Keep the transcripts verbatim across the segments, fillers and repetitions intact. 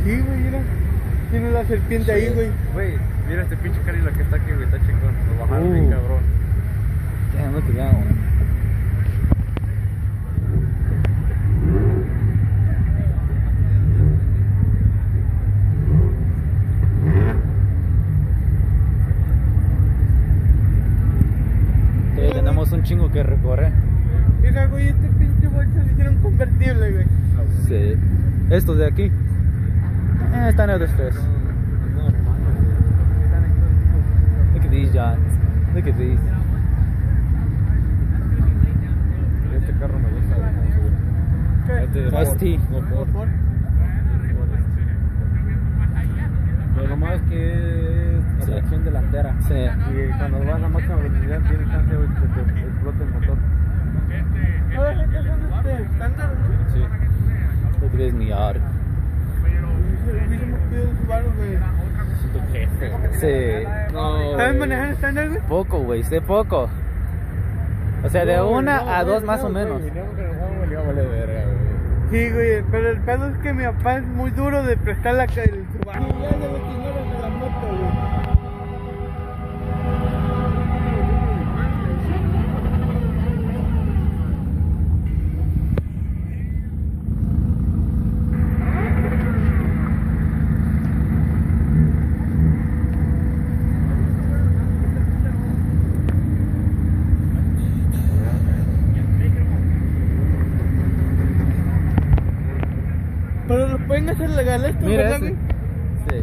Sí, güey, mira. Tiene la serpiente sí. ahí, güey. Güey, mira este pinche Cadillac que está aquí, güey, está chingón. Lo bajaron uh. bien, cabrón. Damn, look at that one. Todavía tenemos un chingo que recorrer. Mira, güey, este pinche bolsa le hicieron convertible, güey. Sí. Estos de aquí. Eh, están en tres. Look at these, John. Look at these. Este carro me gusta. ¿Qué? Este S T. No, Ford. Ford. Pero nomás que es Sí. tracción delantera. Sí. Y cuando vas a máxima velocidad tiene chance de que te explote el motor. Todas estas son este, estándar, ¿no? Sí. Look at this Miata. Hubiésemos pedido un Subaru, güey. Siento jefe. Sí. No. ¿Sabes manejar estándar, güey? Poco, güey, sé poco. O sea, de No, una no, a no, dos no, más o güey, menos. no, no, no, vale verga, güey. Sí, güey, pero el pedo es que mi papá es muy duro de prestar la, el Subaru. Sí, ya de los chingones de la moto, güey. Pero lo pueden hacer legal esto, Mira ¿verdad, ese. güey? Sí.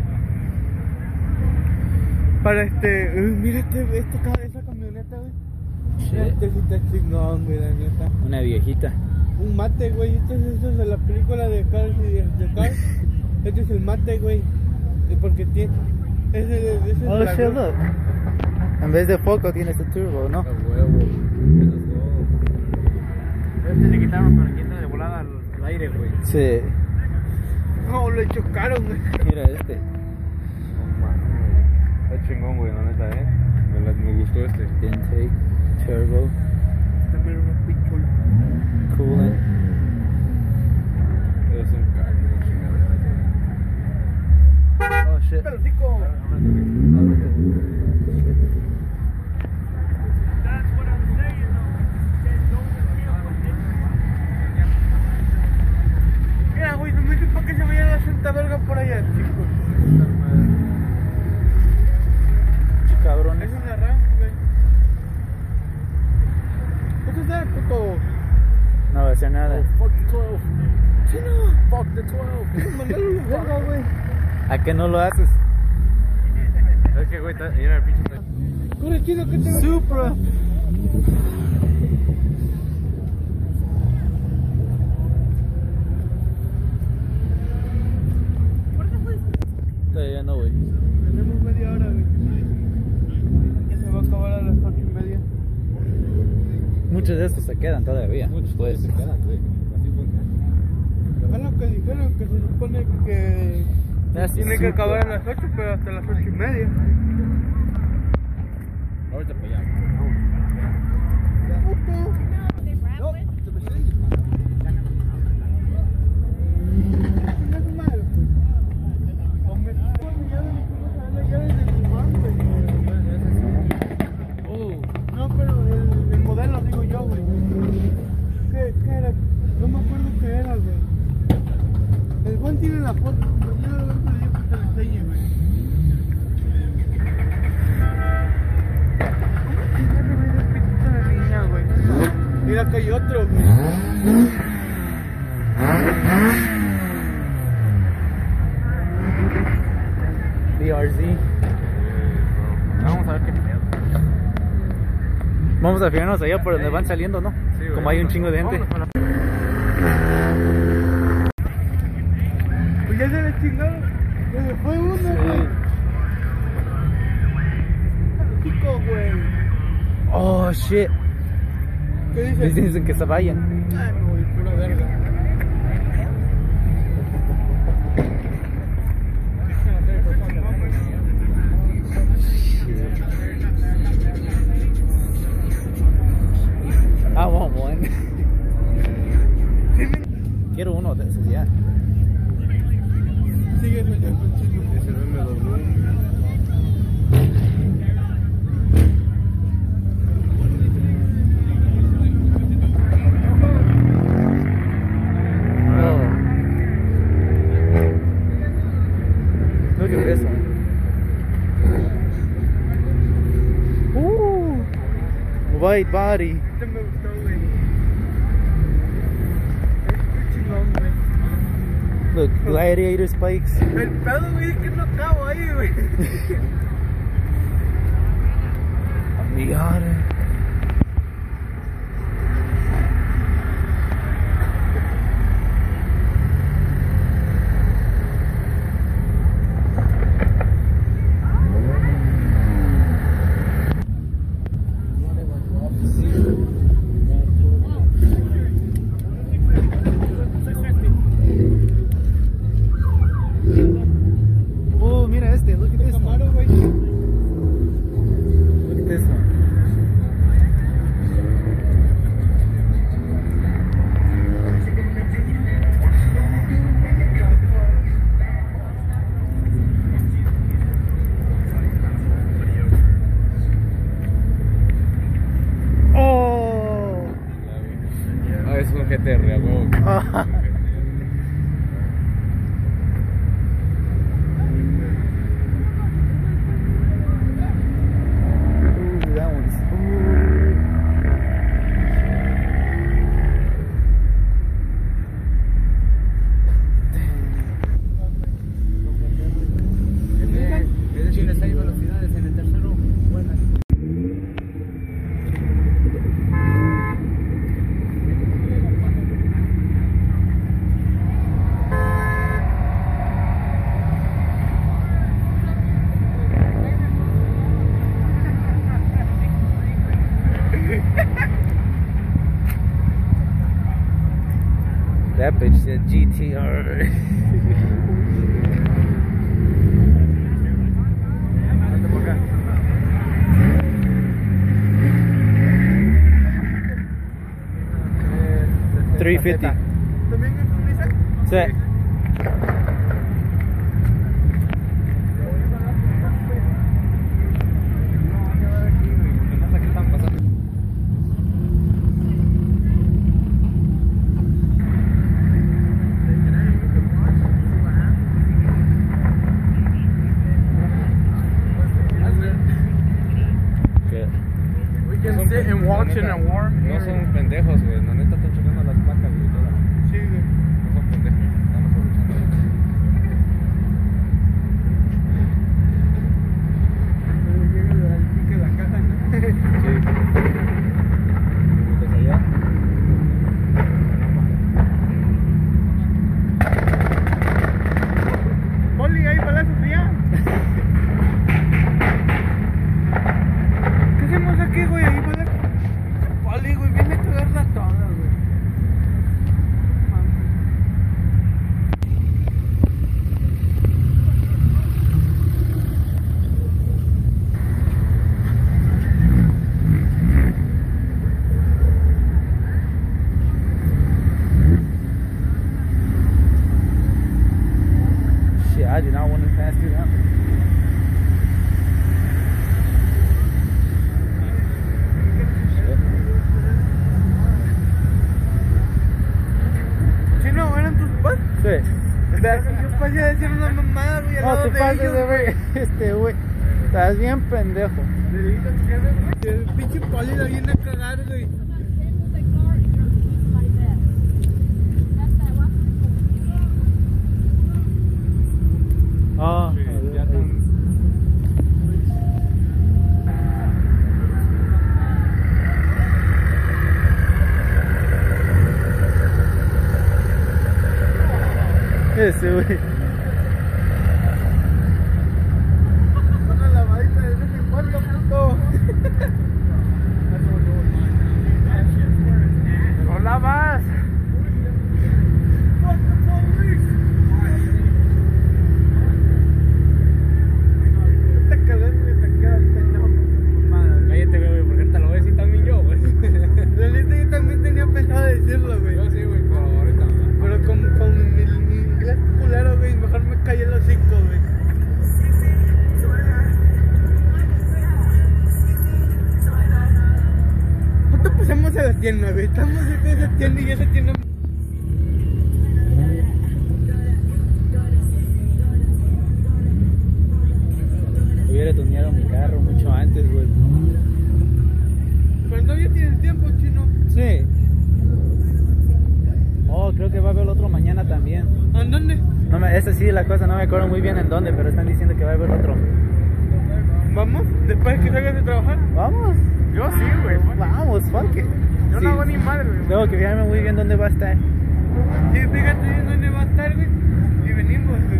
Para este, uh, mira este, este, esa camioneta, güey. Sí. Este sí está chingón, güey, la neta. Una viejita. Un mate, güey, este es eso de la película de Cars y de Cars. Este es el mate, güey. Y porque tiene, ese, ese es Oh, la- shit, look. En vez de foco tiene este turbo, ¿no? A huevo. Eso es todo. Este le quitaron para que entre de volada al, al aire, güey. Sí. No, lo chocaron, güey. Mira este. No mames. Está chingón, güey, la neta, eh. Me, la- me gustó este. Intake, turbo, También una pichula. coolant. Es un carro, chingada. Oh shit. Pero chico. Mira, güey, no me dices para que se vaya la santa verga por allá, chicos. Cabrones. Es una RAM, güey. ¿Qué te da, puto? No va a hacer nada. Fuck the twelve. Sí, no. Fuck the twelve. Mandalo a la verga, güey. ¿A qué no lo haces? Es que, güey, está- mira el pinche. está- Corre, chino, que te Supra. Todavía no, güey. Tenemos media hora, güey. Ya se va a acabar a las ocho y media. Muchos de estos se quedan todavía. Muchos pues. se quedan, güey. Así funciona. Es lo que dijeron, que se supone que That's tiene que super. acabar a las ocho, pero hasta las ocho y media. Ahorita para allá. No, pero el, el modelo digo yo, güey. ¿Qué, ¿Qué era? No me acuerdo qué era, güey. El Juan tiene la foto, mañana lo voy a pedir que te la enseñe, güey. ¿Cómo chingados me dio el pitito de niña, güey? Mira que hay otro, güey. B R Z. Vamos a ver qué pedo. Vamos a fijarnos allá por donde van saliendo, ¿no? Sí, güey. Como hay un chingo de gente. Vámonos con la- Pues ya se le chingaron. Se le fue uno, güey. Chico, güey. Oh shit. ¿Qué Les dices? dicen que se vayan. Ah, no, güey, pura verga. I want one. Quiero uno de esos ya. Sigue. white body. Este me gustó, güey. Este chingón, güey. Look, gladiator spikes. El pedo, güey, es que no acabo ahí, güey. Mira. Oh, mira este, look at this one. Camaro, güey. Look at this one. Oh. Ah, es un G T R, huevo. Ooh, that one's. Ese, ese tiene seis velocidades en el tercero. Buenas. That bitch said G T R. three fifty. ¿También es un Nissan? Sí. ¿Qué están pasando? ¿Qué? We can sit and watch in a warm No son pendejos, güey. La neta están chocando las placas, güey. todas. Sí, güey. No son pendejos. Están aprovechando. Pero llega al pique de la caja, ¿no? Sí. Pues allá. Poli, ahí balazos ya. ¿Qué hacemos aquí, güey? Ahí balazos. Poli, güey, viene a cagarla toda, güey. Shit, I did not want to pass through that one. ¿Sí no? ¿Eran tus papás? Sí. Yo pasé a decir una mamada, güey, al No lado te de pases ellos, de ver. Este güey. Estás bien pendejo. El pinche Poli la viene a cagar, güey. Ah, Sí, ya están. ese güey. Una lavadita de vez en cuando, puto. No lavas. Te cagaste y te quedas pendejo con tu mamada. Cállate, güey, porque ahorita lo ves y también yo, güey. La neta yo también tenía pensado decirlo, güey. Yo sí, güey, pero ahorita no. Pero con, con mi, mi inglés culero, güey, mejor me callé los cinco, güey. ¿Cuánto pasamos a la tienda, güey? Estamos cerca de esa tienda y esa tienda... Hubiera tuneado mi carro mucho antes, güey. Pero ¿Todavía tienes tiempo, chino? Sí. Oh, creo que va a haber otro mañana también. ¿En dónde? No me, esa sí, la cosa no me acuerdo muy bien en dónde, pero están diciendo que va a haber otro. ¿Vamos? ¿Después que salgas de trabajar? Vamos. Yo sí, güey. Vamos, fuck it. Yo Sí. no hago ni madre, güey. Tengo que fijarme muy bien dónde va a estar. Sí, fíjate bien dónde va a estar, güey. Y venimos, güey.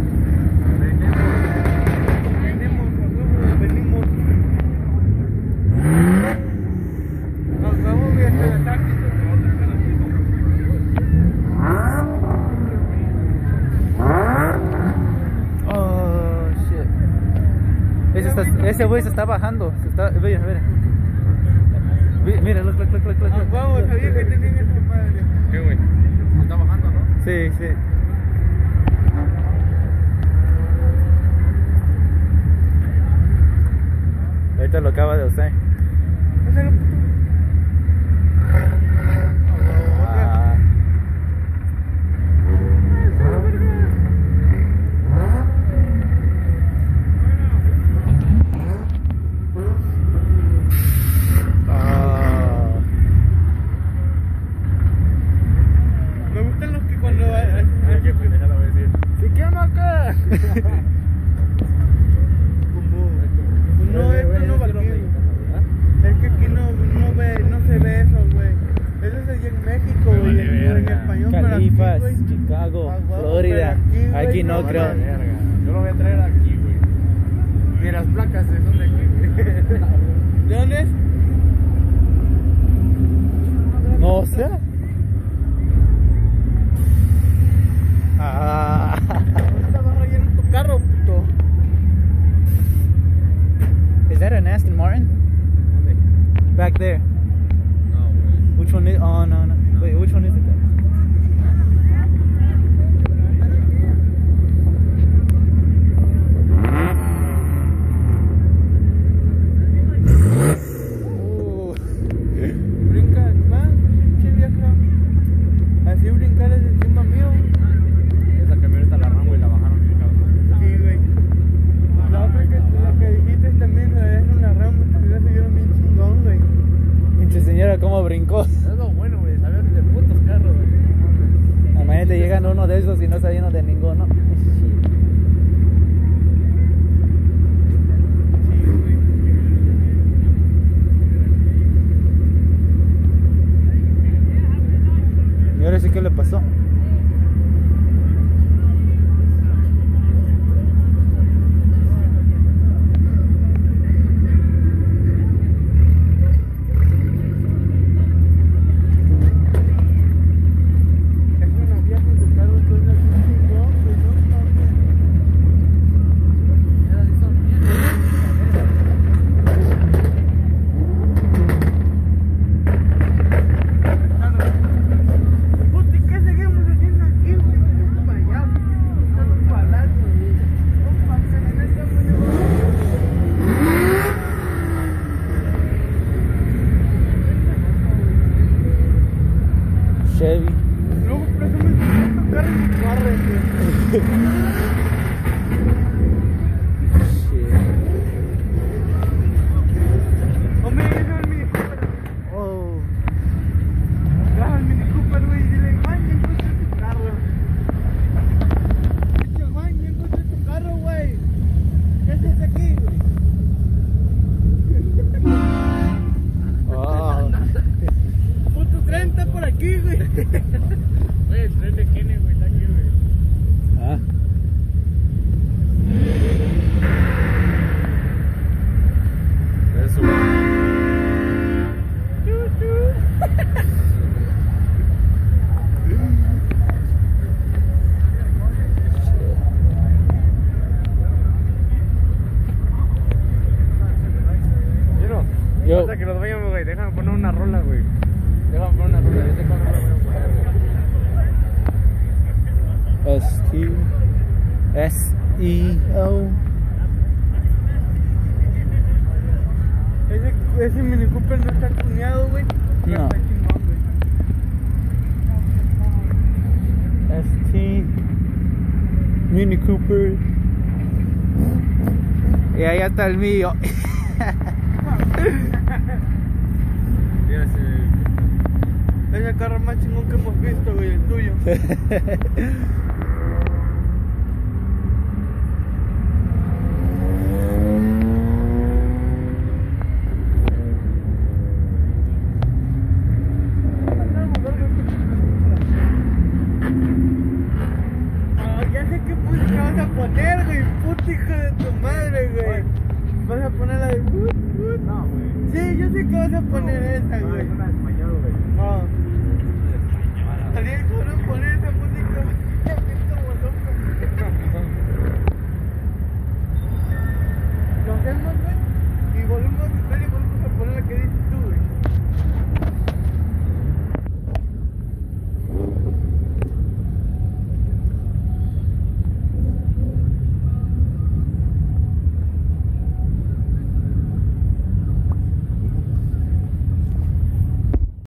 Venimos, a huevo, venimos. Nos vamos, güey, hasta la tarde. Oh, shit. Ese, está, ese güey se está bajando. Se está, mira, mira. Vi- Mira, look, look, look, look, look. Ah, huevo, sabía que tenían esta madre. ¿Qué, güey? Se está bajando, ¿no? Sí, sí. Ahorita lo acaba de usar. Ese lo puto. Ah. Ah. Me gustan los que cuando... eh, Ay, qué pendeja la voy a decir. ¡Sí, qué acá! Como... No, esto no va aquí. Es que aquí no, no, ve, no se ve eso, güey. Eso es allá en México, güey. Vale, en, en verga. español, pero aquí, Califas, güey. Chicago, Ah, huevo, Florida. pero aquí, güey, Aquí no no, creo. Vale, verga. Yo lo voy a traer aquí, güey. Ni las placas de son de aquí, güey. ¿De dónde es? No sé. Ah. Ahorita vas a rayar en tu carro, puto. Is that an Aston Martin? ¿Dónde? Back there. No, güey. Which one is? Oh no no. Wait, which one is it? Ooh. Brinca, va, pinche vieja. Así brincar es encima mío. Esa camioneta la rambo y la bajaron, cabrón. Sí, güey. La otra que, la que dijiste también la es una rama, que la subieron bien chingón, güey. Pinche señora, cómo brincó. Es lo bueno, güey, saber de putos carros, güey. No mames. Imagínate, llegan uno de esos y no está lleno de ninguno. Sí, güey. Y ahora sí, ¿qué le pasó? Es una vieja que carro suena bien chingón, güey, no mames. Esas sí son bien. Puta, ¿y qué seguimos haciendo aquí, güey? Vamos para allá, güey. Estamos para adelante, güey. Vamos para acá, en esta Chevy. luego presumen tu carro y tu carro, güey. Shit. Hombre, ese es el Mini Cooper. Oh. Graba el Mini Cooper, güey, y dile, Juan, ya encontré tu carro. Dice, Juan, ya encontré tu carro, güey. ¿Qué haces aquí, güey? Oh. Puto tren está por aquí, güey. Güey, el tren de Kennedy, güey, está aquí, güey. Ah. Eso, güey. Miro, Yo. hasta que nos vayamos, güey, déjame poner una rola, güey. Déjame poner una rola, yo sé cuándo la voy a poner, güey. S T S E O. Ese, ese Mini Cooper no está tuneado, güey. Pero No. está chingón, güey. S T Mini Cooper. Y ahí está el mío. mira ese. Es el carro más chingón que hemos visto, güey, el tuyo. Ah, ya sé qué música vas a poner, güey, puta hija de tu madre, güey. Vas a poner la de... No, güey. Sí, yo sé que vas a poner esa, güey.